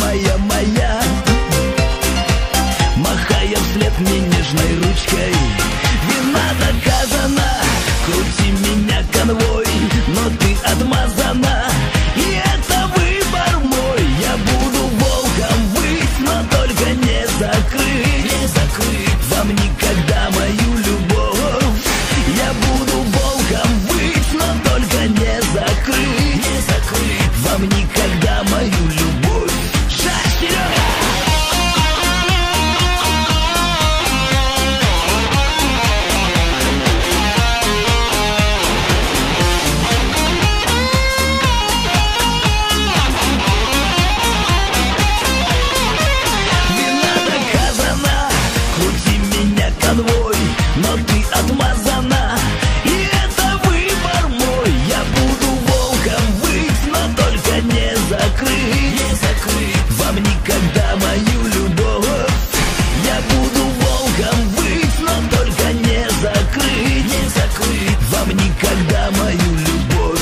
любимая моя, махая вслед мне нежной ручкой. Вина доказана, крути меня конвой, но ты отмазана, и это выбор мой. Я буду волком выть, но только не закрыть, не закрыть вам никогда мою любовь. Я буду волком выть, но только не закрыть, не закрыть вам никогда мою любовь. Шаг вперед! Конвой, но ты отмазана, и это выбор мой. Я буду волком выть, но только не закрыть, не закрыть вам никогда мою любовь. Я буду волком выть, но только не закрыть, не закрыть вам никогда мою любовь.